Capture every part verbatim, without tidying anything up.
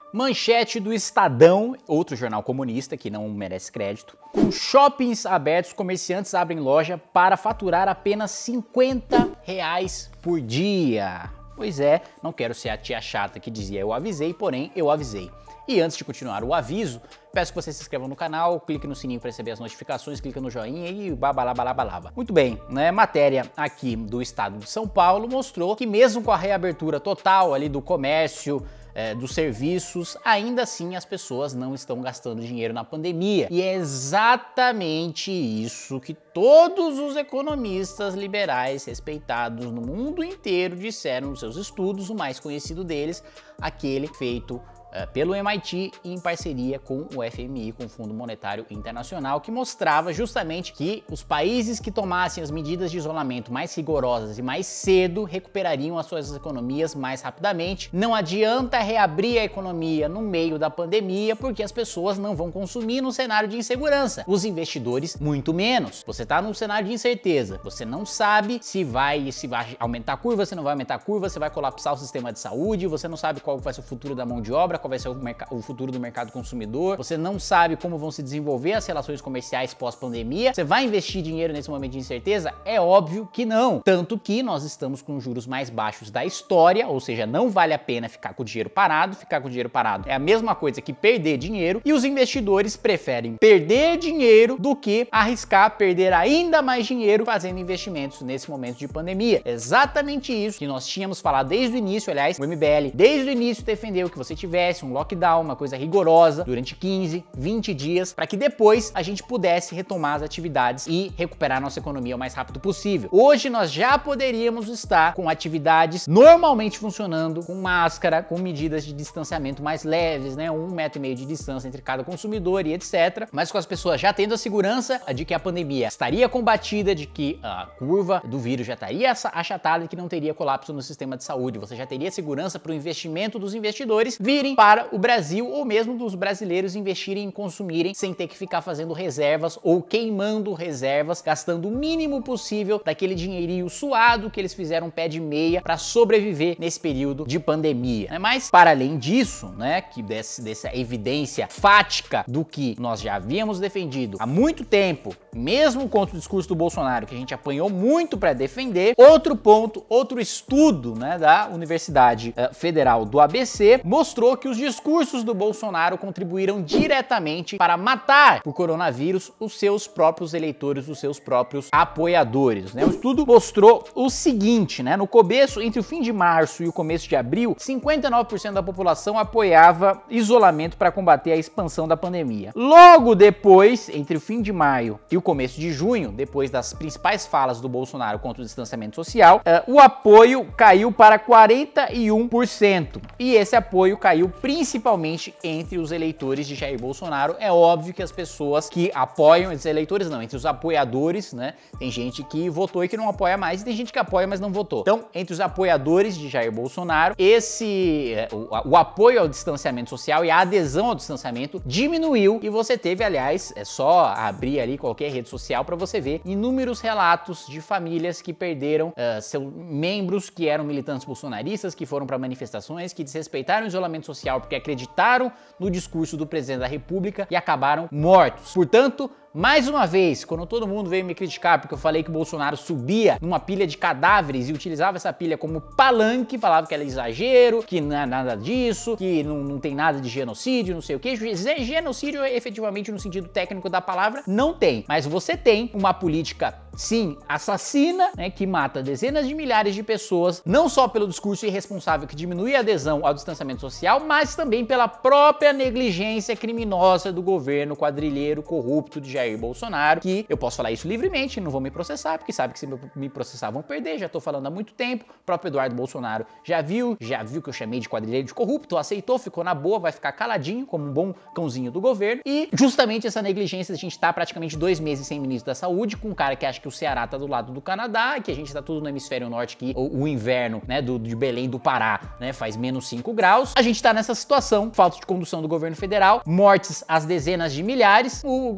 Manchete do Estadão, outro jornal comunista que não merece crédito. Com shoppings abertos, comerciantes abrem loja para faturar apenas cinquenta reais por dia. Pois é, não quero ser a tia chata que dizia eu avisei, porém eu avisei. E antes de continuar o aviso, peço que você se inscreva no canal, clique no sininho para receber as notificações, clique no joinha e babalabalaba. Muito bem, né? Matéria aqui do estado de São Paulo mostrou que mesmo com a reabertura total ali do comércio, É, dos serviços, ainda assim as pessoas não estão gastando dinheiro na pandemia. E é exatamente isso que todos os economistas liberais respeitados no mundo inteiro disseram nos seus estudos, o mais conhecido deles, aquele feito Uh, pelo M I T em parceria com o F M I, com o Fundo Monetário Internacional, que mostrava justamente que os países que tomassem as medidas de isolamento mais rigorosas e mais cedo recuperariam as suas economias mais rapidamente. Não adianta reabrir a economia no meio da pandemia, porque as pessoas não vão consumir no cenário de insegurança. Os investidores, muito menos. Você está num cenário de incerteza. Você não sabe se vai, se vai aumentar a curva, se não vai aumentar a curva, se vai colapsar o sistema de saúde, você não sabe qual vai ser o futuro da mão de obra, qual vai ser o, o futuro do mercado consumidor, você não sabe como vão se desenvolver as relações comerciais pós-pandemia, você vai investir dinheiro nesse momento de incerteza? É óbvio que não. Tanto que nós estamos com os juros mais baixos da história, ou seja, não vale a pena ficar com o dinheiro parado, ficar com o dinheiro parado é a mesma coisa que perder dinheiro, e os investidores preferem perder dinheiro do que arriscar perder ainda mais dinheiro fazendo investimentos nesse momento de pandemia. Exatamente isso que nós tínhamos falado desde o início, aliás, o M B L desde o início defendeu que você tivesse um lockdown, uma coisa rigorosa, durante quinze, vinte dias, para que depois a gente pudesse retomar as atividades e recuperar nossa economia o mais rápido possível. Hoje nós já poderíamos estar com atividades normalmente funcionando, com máscara, com medidas de distanciamento mais leves, né, um metro e meio de distância entre cada consumidor e etcétera. Mas com as pessoas já tendo a segurança de que a pandemia estaria combatida, de que a curva do vírus já estaria achatada e que não teria colapso no sistema de saúde. Você já teria segurança para o investimento dos investidores virem para o Brasil, ou mesmo dos brasileiros investirem e consumirem sem ter que ficar fazendo reservas ou queimando reservas, gastando o mínimo possível daquele dinheirinho suado que eles fizeram pé de meia para sobreviver nesse período de pandemia. Mas, para além disso, né, que desse, dessa evidência fática do que nós já havíamos defendido há muito tempo, mesmo contra o discurso do Bolsonaro, que a gente apanhou muito para defender, outro ponto, outro estudo, né, da Universidade uh, Federal do A B C mostrou que os discursos do Bolsonaro contribuíram diretamente para matar o coronavírus os seus próprios eleitores, os seus próprios apoiadores, né? O estudo mostrou o seguinte, né? No começo, entre o fim de março e o começo de abril, cinquenta e nove por cento da população apoiava isolamento para combater a expansão da pandemia. Logo depois, entre o fim de maio e o começo de junho, depois das principais falas do Bolsonaro contra o distanciamento social, uh, o apoio caiu para quarenta e um por cento. E esse apoio caiu principalmente entre os eleitores de Jair Bolsonaro. É óbvio que as pessoas que apoiam, esses eleitores não, entre os apoiadores, né? Tem gente que votou e que não apoia mais, e tem gente que apoia, mas não votou. Então, entre os apoiadores de Jair Bolsonaro, esse o, o apoio ao distanciamento social e a adesão ao distanciamento diminuiu, e você teve, aliás, é só abrir ali qualquer rede social para você ver inúmeros relatos de famílias que perderam uh, seus membros que eram militantes bolsonaristas, que foram para manifestações, que desrespeitaram o isolamento social porque acreditaram no discurso do presidente da República e acabaram mortos. Portanto, mais uma vez, quando todo mundo veio me criticar porque eu falei que o Bolsonaro subia numa pilha de cadáveres e utilizava essa pilha como palanque, falava que era exagero, que não é nada disso, que não, não tem nada de genocídio, não sei o que. Genocídio, efetivamente, no sentido técnico da palavra, não tem. Mas você tem uma política, sim, assassina, né, que mata dezenas de milhares de pessoas, não só pelo discurso irresponsável que diminui a adesão ao distanciamento social, mas também pela própria negligência criminosa do governo quadrilheiro corrupto de Jair Bolsonaro, que eu posso falar isso livremente, não vou me processar, porque sabe que se me processar vão perder, já tô falando há muito tempo, o próprio Eduardo Bolsonaro já viu, já viu que eu chamei de quadrilheiro de corrupto, aceitou, ficou na boa, vai ficar caladinho, como um bom cãozinho do governo, e justamente essa negligência, a gente tá praticamente dois meses sem ministro da saúde, com um cara que acha que o Ceará tá do lado do Canadá, que a gente tá tudo no hemisfério norte, que o, o inverno, né, do, de Belém do Pará, né, faz menos cinco graus, a gente tá nessa situação, falta de condução do governo federal, mortes às dezenas de milhares, o governo falando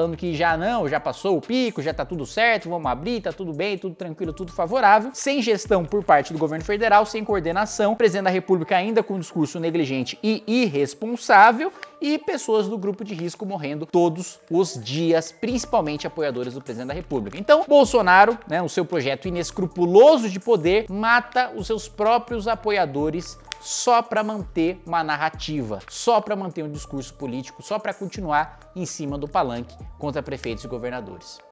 falando que já não, já passou o pico, já tá tudo certo, vamos abrir, tá tudo bem, tudo tranquilo, tudo favorável, sem gestão por parte do governo federal, sem coordenação, o presidente da República ainda com um discurso negligente e irresponsável e pessoas do grupo de risco morrendo todos os dias, principalmente apoiadores do presidente da República. Então, Bolsonaro, né, o seu projeto inescrupuloso de poder, mata os seus próprios apoiadores só para manter uma narrativa, só para manter um discurso político, só para continuar em cima do palanque contra prefeitos e governadores.